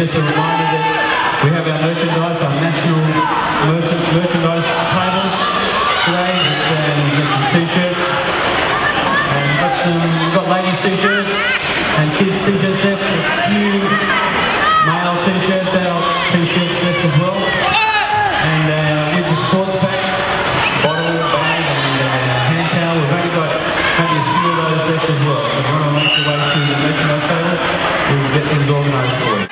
just a reminder that we have our merchandise, our national merchandise table today. We've got some t-shirts, and we've got ladies t-shirts and kids t-shirts left, a few male t-shirts, our t-shirts left as well, and with the sports packs, bottle, bag and hand towel. We've only got maybe a few of those left as well, so if you want to make your way to the merchandise table, we will get things organised for you.